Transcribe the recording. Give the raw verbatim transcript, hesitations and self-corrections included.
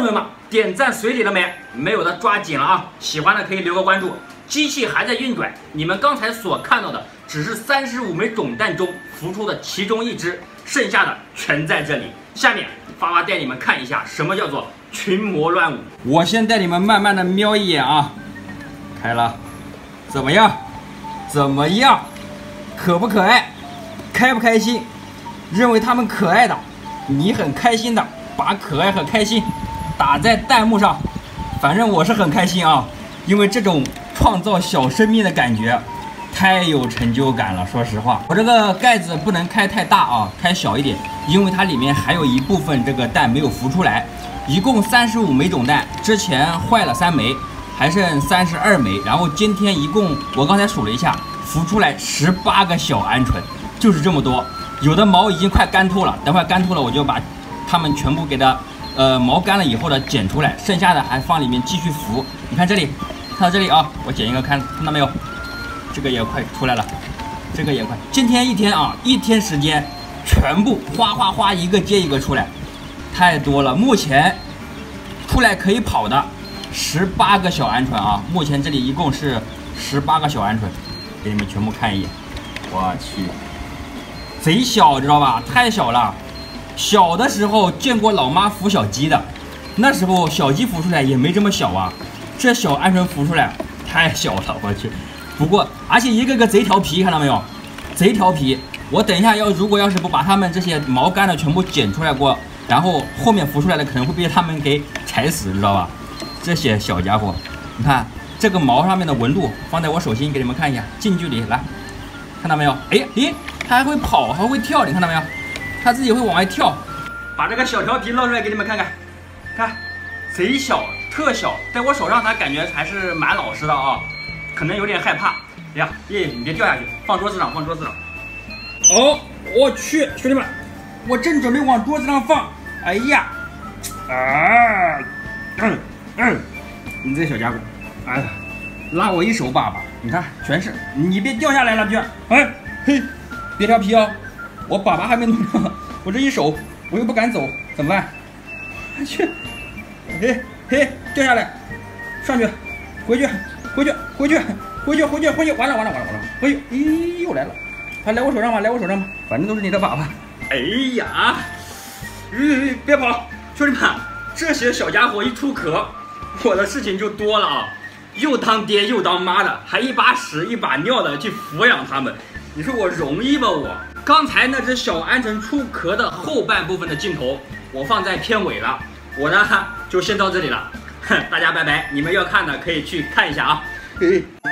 朋友们，点赞随礼了没？没有的抓紧了啊！喜欢的可以留个关注。机器还在运转，你们刚才所看到的只是三十五枚种蛋中孵出的其中一只，剩下的全在这里。下面发发带你们看一下什么叫做群魔乱舞。我先带你们慢慢的瞄一眼啊，开了，怎么样？怎么样？可不可爱？开不开心？认为他们可爱的，你很开心的，把可爱和开心打在弹幕上。反正我是很开心啊，因为这种创造小生命的感觉太有成就感了。说实话，我这个盖子不能开太大啊，开小一点，因为它里面还有一部分这个蛋没有孵出来。一共三十五枚种蛋，之前坏了三枚，还剩三十二枚。然后今天一共我刚才数了一下，孵出来十八个小鹌鹑，就是这么多。有的毛已经快干透了，等会儿干透了我就把它们全部给它，呃，毛干了以后呢剪出来，剩下的还放里面继续孵。你看这里，看到这里啊，我剪一个看，看到没有？这个也快出来了，这个也快。今天一天啊，一天时间，全部哗哗哗一个接一个出来，太多了。目前出来可以跑的十八个小鹌鹑啊，目前这里一共是十八个小鹌鹑，给你们全部看一眼。我去！贼小，知道吧？太小了。小的时候见过老妈孵小鸡的，那时候小鸡孵出来也没这么小啊。这小鹌鹑孵出来太小了，我去。不过，而且一个个贼调皮，看到没有？贼调皮。我等一下要，如果要是不把它们这些毛干的全部剪出来过，然后后面孵出来的可能会被它们给踩死，知道吧？这些小家伙，你看这个毛上面的纹路，放在我手心给你们看一下，近距离来，看到没有？哎，咦？它还会跑，还会跳，你看到没有？它自己会往外跳。把这个小调皮捞出来给你们看看，看，贼小，特小，在我手上它感觉还是蛮老实的啊，可能有点害怕。哎呀，耶，你别掉下去，放桌子上，放桌子上。哦，我去，兄弟们，我正准备往桌子上放，哎呀，啊，嗯嗯，你这小家伙，哎呀，拉我一手把吧，你看全是，你别掉下来了，别，哎嘿。别调皮哦，我粑粑还没弄上，我这一手我又不敢走，怎么办？去，嘿嘿，掉下来，上去，回去，回去，回去，回去，回去，回去，完了完了完了完了，哎呦，咦，又来了，还来我手上吧，来我手上吧，反正都是你的粑粑。哎呀，吁，别跑，兄弟们，这些小家伙一出壳，我的事情就多了啊，又当爹又当妈的，还一把屎一把尿的去抚养他们。你说我容易吗？我刚才那只小鹌鹑出壳的后半部分的镜头，我放在片尾了。我呢就先到这里了，大家拜拜。你们要看的可以去看一下啊。嘿嘿。